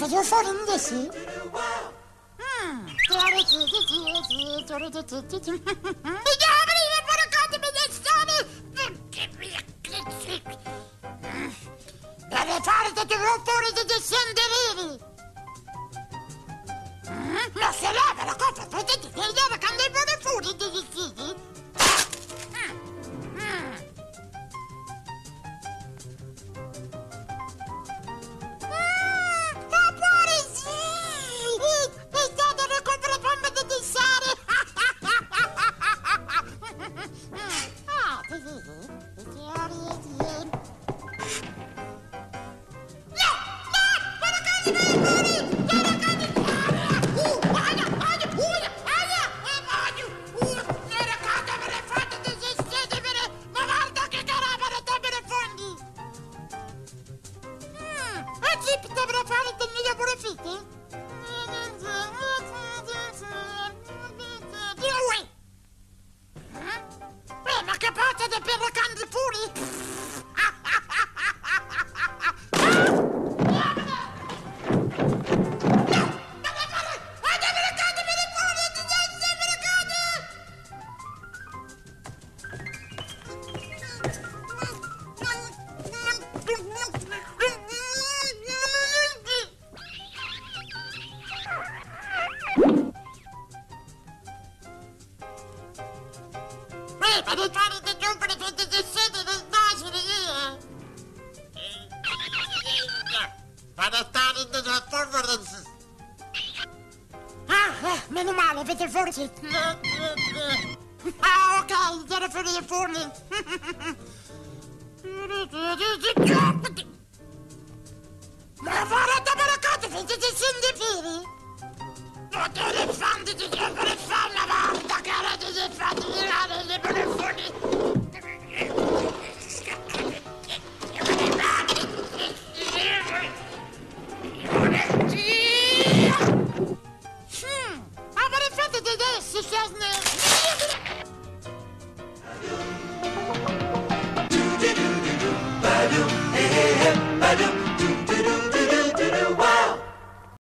you're falling this year. Deve fare tutti i rumori di descenderiri. Ma se leva la cosa, potete che leva quando è buone fuori di descendere. Meno male, avete forse... Ah, ok, era fuori dai forni. Ma guardate per cosa, vedete sindifiri? Ma te le fanti di che per fare una volta che erate di fatti tirare le per forni. Avrei fatto di adesso, Chesney!